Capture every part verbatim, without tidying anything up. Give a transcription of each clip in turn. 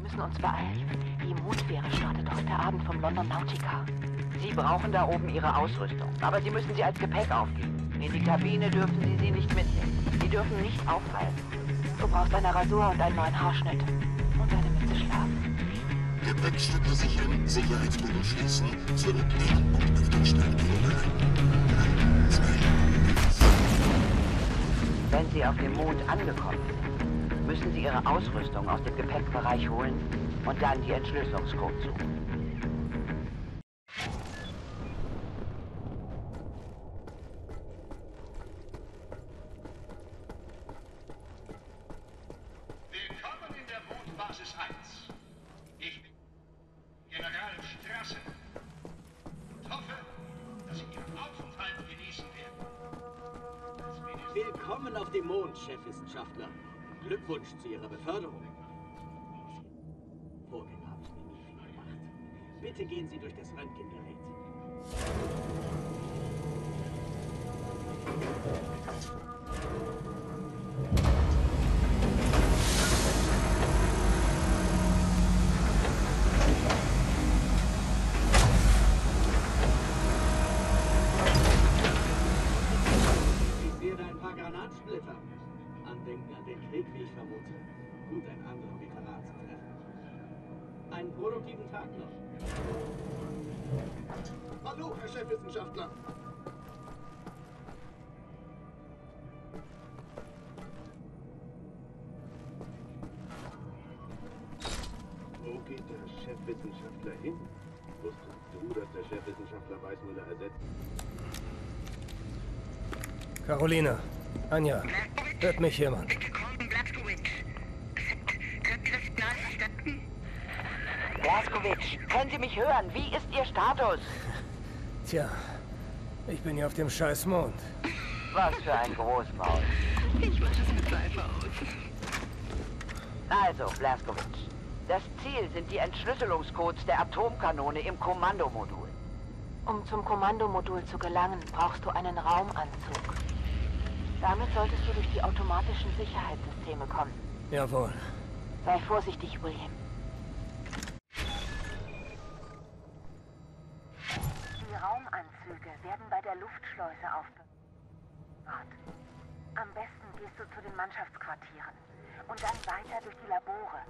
müssen uns beeilen. Die Mondfähre startet heute Abend vom London Nautica. Sie brauchen da oben Ihre Ausrüstung, aber Sie müssen sie als Gepäck aufgeben. In die Kabine dürfen Sie sie nicht mitnehmen. Sie dürfen nicht aufhalten. Du brauchst eine Rasur und einen neuen Haarschnitt. Und eine Mütze Schlaf. Gepäckstücke sichern, Sicherheitsbügel schließen, zurücknehmen und auf den Start drei, zwei, eins. Wenn Sie auf dem Mond angekommen sind, müssen Sie Ihre Ausrüstung aus dem Gepäckbereich holen und dann die Entschlüsselungscode suchen. Willkommen in der Mondbasis eins. Ich bin General Strasse und hoffe, dass Sie Ihren Aufenthalt genießen werden. Als Minister Willkommen auf dem Mond, Chefwissenschaftler. Glückwunsch zu Ihrer Beförderung. Vorgänger habe ich mir nie viel gemacht. Bitte gehen Sie durch das Röntgengerät. Ich sehe da ein paar Granatsplitter. Andenken an den Krieg, wie ich vermute. Gut, einen anderen Veteran zu treffen. Einen produktiven Tag noch. Hallo, Herr Chefwissenschaftler. Wo geht der Chefwissenschaftler hin? Wusstest du, dass der Chefwissenschaftler Weißmüller ersetzt? Carolina, Anja, hört mich jemand? Bitte kommen, Blaskowitz. Können Sie das Signal verstanden? Blaskowitz, können Sie mich hören? Wie ist Ihr Status? Tja, ich bin hier auf dem scheiß Mond. Was für ein Großmaul. Ich mache es mit Seife aus. Also, Blaskowitz, das Ziel sind die Entschlüsselungscodes der Atomkanone im Kommandomodul. Um zum Kommandomodul zu gelangen, brauchst du einen Raumanzug. Damit solltest du durch die automatischen Sicherheitssysteme kommen. Jawohl. Sei vorsichtig, William. Die Raumanzüge werden bei der Luftschleuse aufbewahrt. Am besten gehst du zu den Mannschaftsquartieren und dann weiter durch die Labore.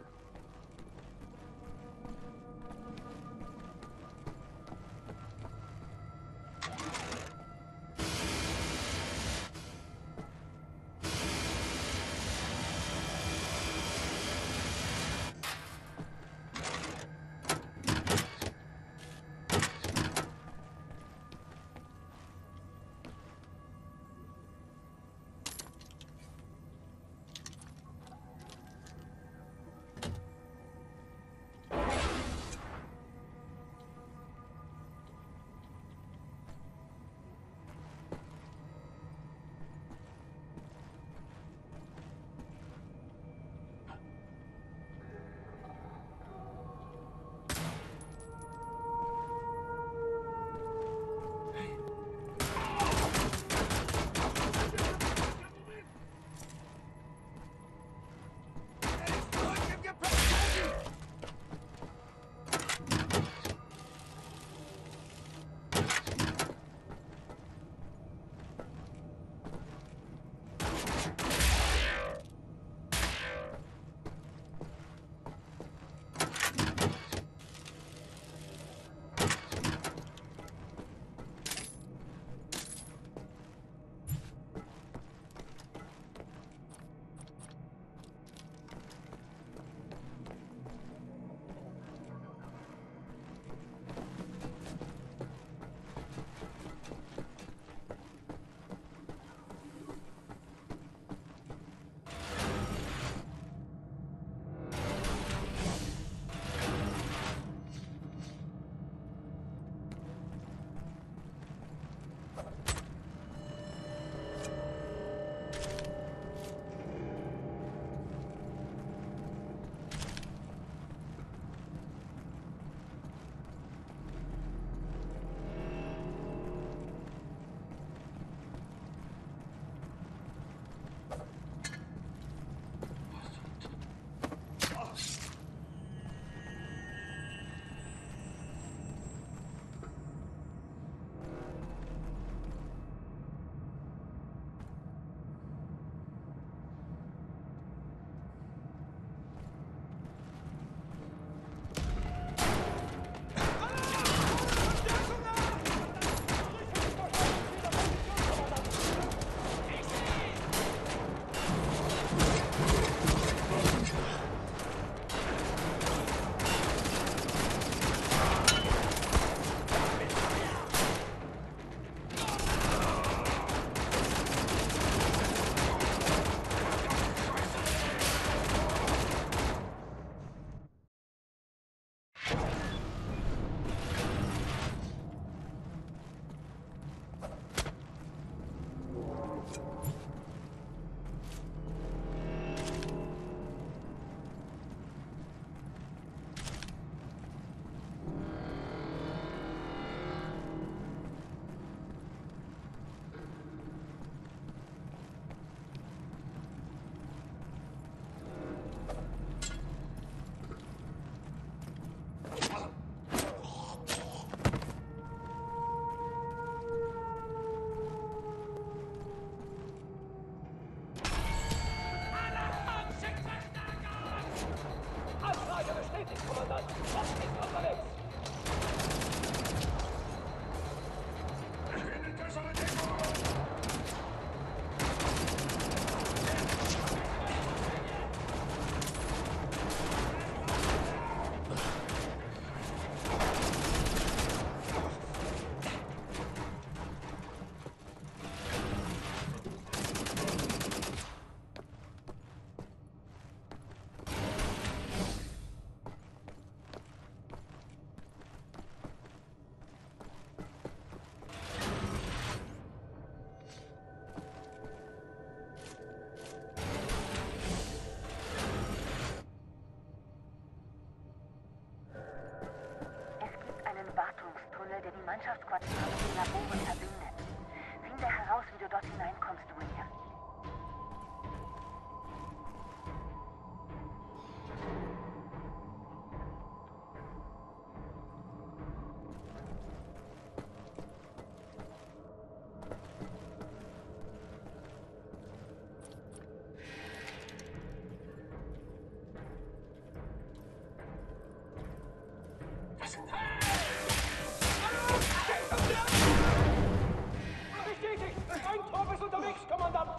Mannschaftsquartiere mit den Laboren verbinden. Finde heraus, wie du dort hineinkommst, William. Bestätigt! Ein Trupp ist unterwegs, Kommandant!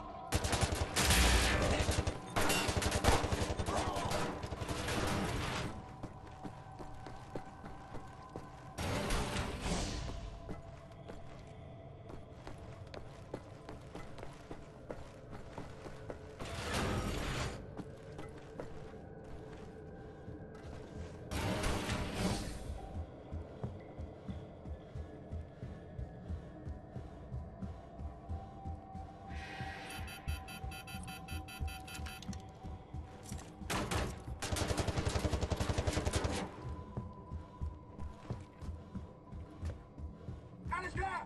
Alles klar!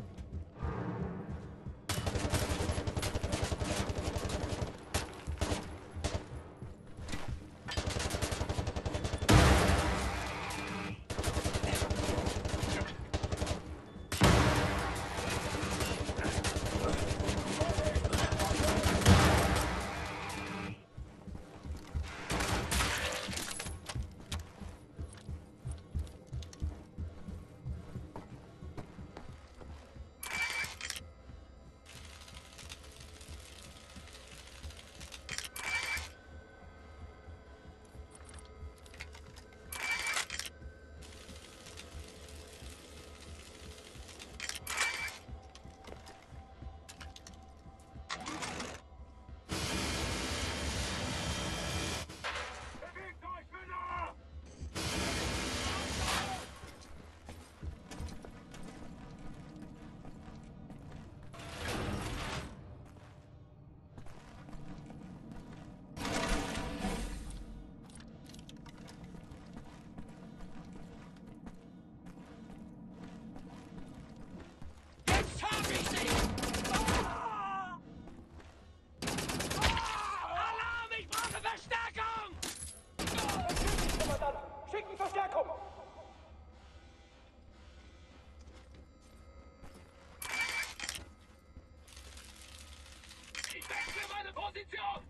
Schicken Verstärkung! Ich wechsle meine Position!